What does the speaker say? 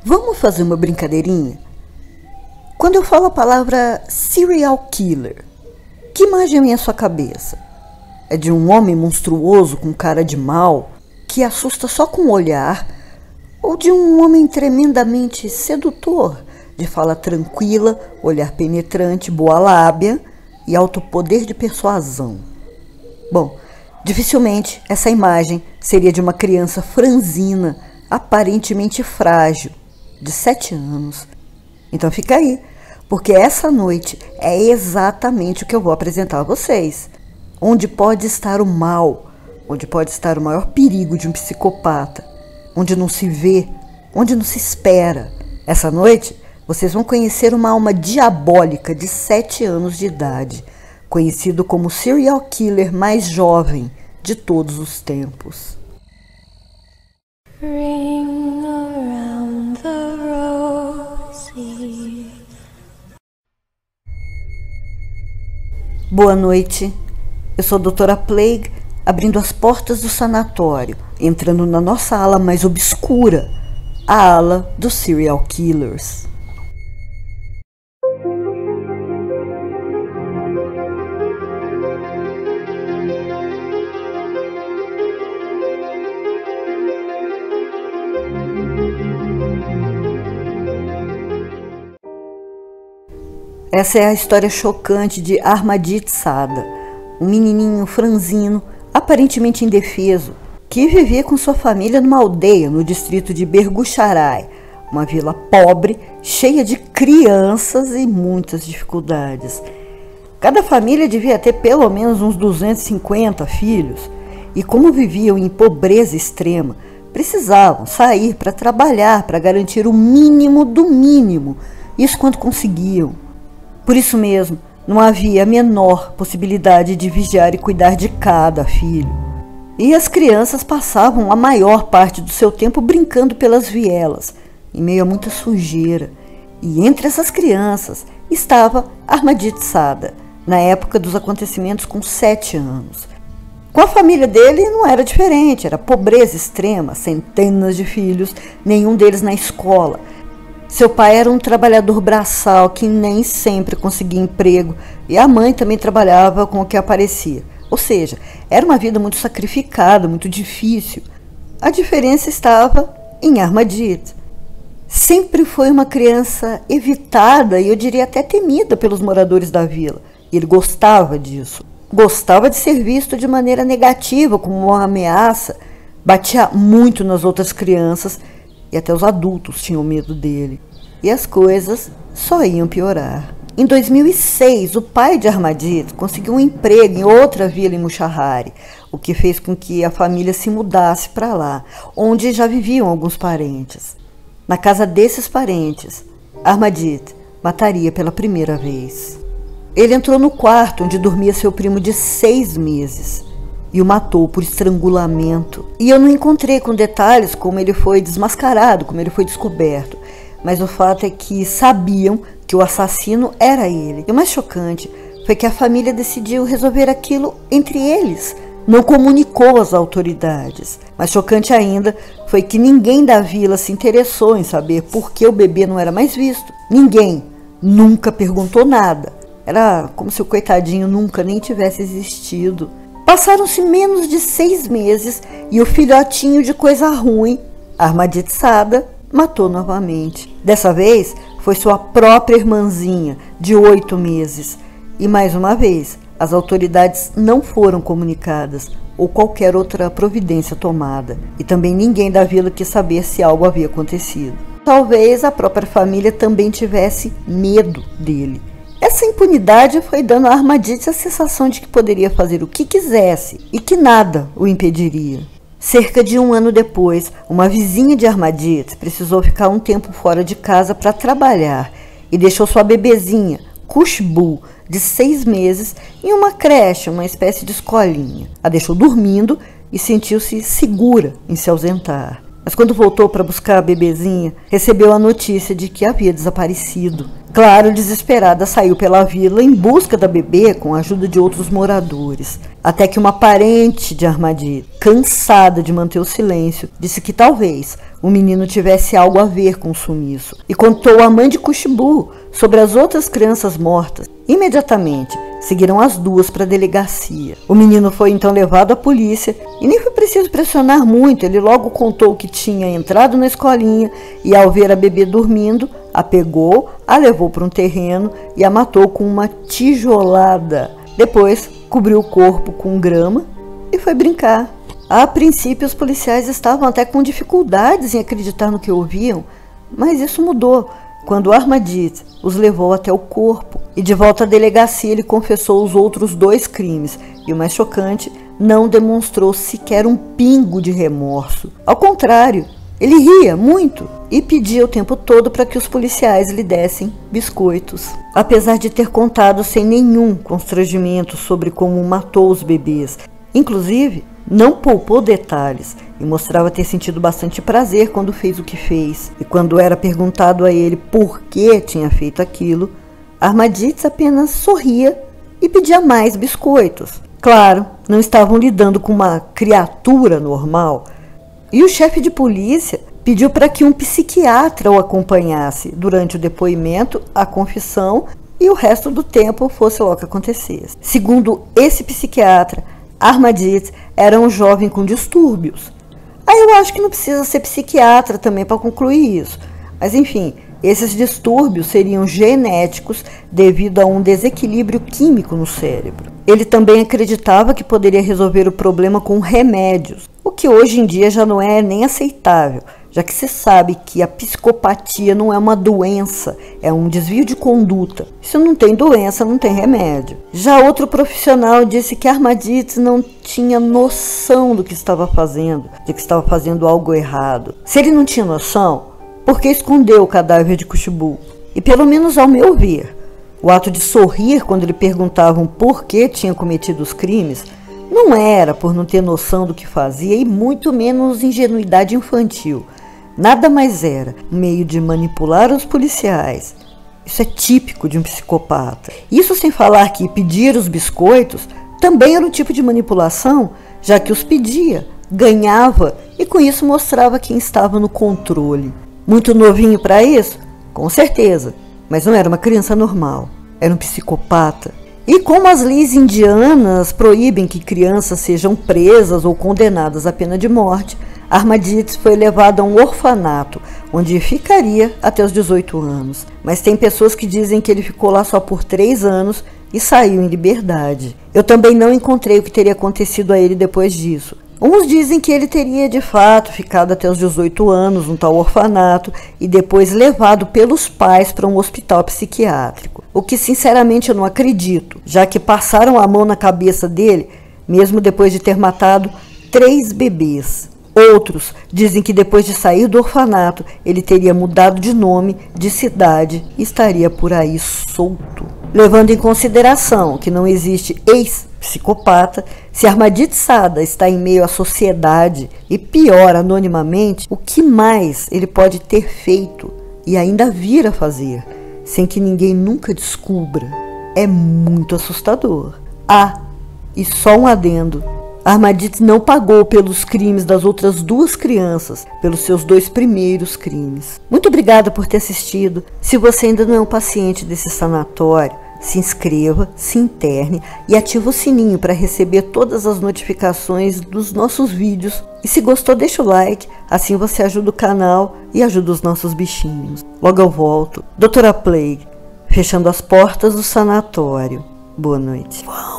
Vamos fazer uma brincadeirinha? Quando eu falo a palavra serial killer, que imagem vem à sua cabeça? É de um homem monstruoso com cara de mal, que assusta só com o olhar, ou de um homem tremendamente sedutor, de fala tranquila, olhar penetrante, boa lábia e alto poder de persuasão? Bom, dificilmente essa imagem seria de uma criança franzina, aparentemente frágil, de 7 anos. Então fica aí, porque essa noite é exatamente o que eu vou apresentar a vocês. Onde pode estar o mal, onde pode estar o maior perigo de um psicopata, onde não se vê, onde não se espera. Essa noite vocês vão conhecer uma alma diabólica de 7 anos de idade, conhecido como o serial killer mais jovem de todos os tempos. Ring around the rosy. Boa noite, eu sou a Doutora Plague, abrindo as portas do sanatório, entrando na nossa ala mais obscura, a ala dos serial killers. Essa é a história chocante de Ahmadit Sada, um menininho franzino, aparentemente indefeso, que vivia com sua família numa aldeia no distrito de Begucharai, uma vila pobre, cheia de crianças e muitas dificuldades. Cada família devia ter pelo menos uns 250 filhos, e como viviam em pobreza extrema, precisavam sair para trabalhar para garantir o mínimo do mínimo, isso quando conseguiam. Por isso mesmo, não havia a menor possibilidade de vigiar e cuidar de cada filho. E as crianças passavam a maior parte do seu tempo brincando pelas vielas, em meio a muita sujeira. E entre essas crianças estava Ahmadit Sada, na época dos acontecimentos com 7 anos. Com a família dele não era diferente, era pobreza extrema, centenas de filhos, nenhum deles na escola. Seu pai era um trabalhador braçal que nem sempre conseguia emprego e a mãe também trabalhava com o que aparecia. Ou seja, era uma vida muito sacrificada, muito difícil. A diferença estava em Ahmadit. Sempre foi uma criança evitada e eu diria até temida pelos moradores da vila. E ele gostava disso. Gostava de ser visto de maneira negativa, como uma ameaça. Batia muito nas outras crianças e até os adultos tinham medo dele. E as coisas só iam piorar. Em 2006, o pai de Ahmadit conseguiu um emprego em outra vila em Mushahari, o que fez com que a família se mudasse para lá, onde já viviam alguns parentes. Na casa desses parentes, Ahmadit mataria pela primeira vez. Ele entrou no quarto onde dormia seu primo de 6 meses. E o matou por estrangulamento. E eu não encontrei com detalhes como ele foi desmascarado, como ele foi descoberto. Mas o fato é que sabiam que o assassino era ele. E o mais chocante foi que a família decidiu resolver aquilo entre eles. Não comunicou às autoridades. Mais chocante ainda foi que ninguém da vila se interessou em saber por que o bebê não era mais visto. Ninguém nunca perguntou nada. Era como se o coitadinho nunca nem tivesse existido. Passaram-se menos de 6 meses e o filhotinho de coisa ruim, Ahmadit Sada, matou novamente. Dessa vez foi sua própria irmãzinha, de 8 meses. E mais uma vez, as autoridades não foram comunicadas ou qualquer outra providência tomada. E também ninguém da vila quis saber se algo havia acontecido. Talvez a própria família também tivesse medo dele. Essa impunidade foi dando a Ahmadit a sensação de que poderia fazer o que quisesse e que nada o impediria. Cerca de 1 ano depois, uma vizinha de Ahmadit precisou ficar um tempo fora de casa para trabalhar e deixou sua bebezinha, Khushbu, de 6 meses, em uma creche, uma espécie de escolinha. A deixou dormindo e sentiu-se segura em se ausentar. Mas quando voltou para buscar a bebezinha, recebeu a notícia de que havia desaparecido. Claro, desesperada, saiu pela vila em busca da bebê com a ajuda de outros moradores. Até que uma parente de Ahmadit, cansada de manter o silêncio, disse que talvez o menino tivesse algo a ver com o sumiço e contou à mãe de Khushbu sobre as outras crianças mortas. Imediatamente, seguiram as duas para a delegacia. O menino foi então levado à polícia e nem foi preciso pressionar muito. Ele logo contou que tinha entrado na escolinha e, ao ver a bebê dormindo, a pegou, a levou para um terreno e a matou com uma tijolada. Depois, cobriu o corpo com grama e foi brincar. A princípio, os policiais estavam até com dificuldades em acreditar no que ouviam, mas isso mudou quando Ahmadit os levou até o corpo. E de volta à delegacia, ele confessou os outros 2 crimes. E o mais chocante, não demonstrou sequer um pingo de remorso. Ao contrário, ele ria muito e pedia o tempo todo para que os policiais lhe dessem biscoitos. Apesar de ter contado sem nenhum constrangimento sobre como matou os bebês, inclusive não poupou detalhes e mostrava ter sentido bastante prazer quando fez o que fez. E quando era perguntado a ele por que tinha feito aquilo, Ahmadit apenas sorria e pedia mais biscoitos. Claro, não estavam lidando com uma criatura normal. E o chefe de polícia pediu para que um psiquiatra o acompanhasse durante o depoimento, a confissão e o resto do tempo fosse lá o que acontecesse. Segundo esse psiquiatra, Ahmadit era um jovem com distúrbios. Aí eu acho que não precisa ser psiquiatra também para concluir isso. Mas enfim, esses distúrbios seriam genéticos devido a um desequilíbrio químico no cérebro. Ele também acreditava que poderia resolver o problema com remédios, o que hoje em dia já não é nem aceitável, já que se sabe que a psicopatia não é uma doença, é um desvio de conduta. Se não tem doença, não tem remédio. Já outro profissional disse que Ahmadit não tinha noção do que estava fazendo, de que estava fazendo algo errado. Se ele não tinha noção, por que escondeu o cadáver de Khushbu? E pelo menos ao meu ver, o ato de sorrir quando lhe perguntavam por que tinha cometido os crimes não era por não ter noção do que fazia e muito menos ingenuidade infantil. Nada mais era um meio de manipular os policiais. Isso é típico de um psicopata. Isso sem falar que pedir os biscoitos também era um tipo de manipulação, já que os pedia, ganhava e com isso mostrava quem estava no controle. Muito novinho para isso? Com certeza, mas não era uma criança normal, era um psicopata. E como as leis indianas proíbem que crianças sejam presas ou condenadas à pena de morte, Ahmadit foi levado a um orfanato, onde ficaria até os 18 anos. Mas tem pessoas que dizem que ele ficou lá só por 3 anos e saiu em liberdade. Eu também não encontrei o que teria acontecido a ele depois disso. Uns dizem que ele teria de fato ficado até os 18 anos no tal orfanato e depois levado pelos pais para um hospital psiquiátrico. O que sinceramente eu não acredito, já que passaram a mão na cabeça dele, mesmo depois de ter matado 3 bebês. Outros dizem que depois de sair do orfanato, ele teria mudado de nome, de cidade e estaria por aí solto. Levando em consideração que não existe ex-psicopata, se Ahmadit Sada está em meio à sociedade e pior, anonimamente, o que mais ele pode ter feito e ainda vir a fazer, sem que ninguém nunca descubra, é muito assustador. E só um adendo. Ahmadit não pagou pelos crimes das outras 2 crianças, pelos seus 2 primeiros crimes. Muito obrigada por ter assistido. Se você ainda não é um paciente desse sanatório, se inscreva, se interne e ative o sininho para receber todas as notificações dos nossos vídeos. E se gostou, deixa o like, assim você ajuda o canal e ajuda os nossos bichinhos. Logo eu volto. Doutora Plague, fechando as portas do sanatório. Boa noite.